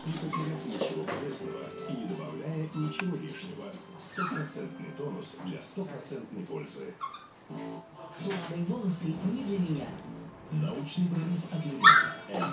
не потеряв ничего полезного и не добавляя ничего лишнего. Стопроцентный тонус для стопроцентной пользы. Слабые волосы не для меня. Научный прорыв объявляет.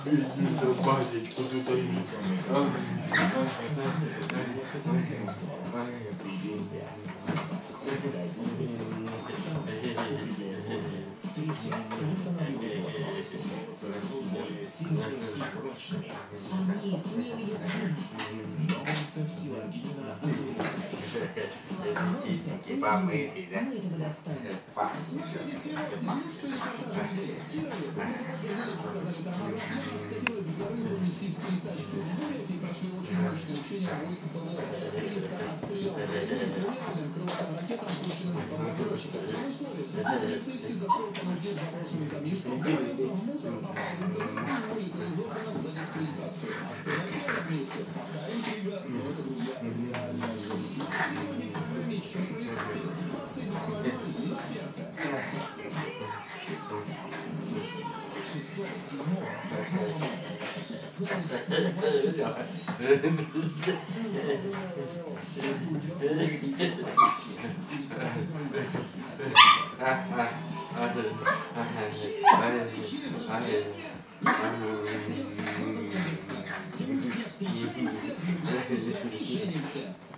Более сильными и прочными. Они неуязвимы. Новый сила Ангелина. Слабые волосы не для меня. Мы этого достойны. Смотрите сегодня лучшие репортажи в мире. Кирове показали тормоза, но сходилась с горы замесить 3 тачки. В Бурятии прошли очень мощные учения войск ПВО. С-300 отстрелял реальным крылатым ракетам, пущенным с бомбардировщика. В Мышлове полицейский зашел по нужде в заброшенный домишко, завалился в мусор, попал в интернет и вылетел из органов за дискредитацию. А кто на первом месте? Пока интрига, но это, друзья, реальная жизнь. И сегодня в программе «Что происходит?» в 22:00 на Перце. 6, 7, 8 мая. Встречаемся.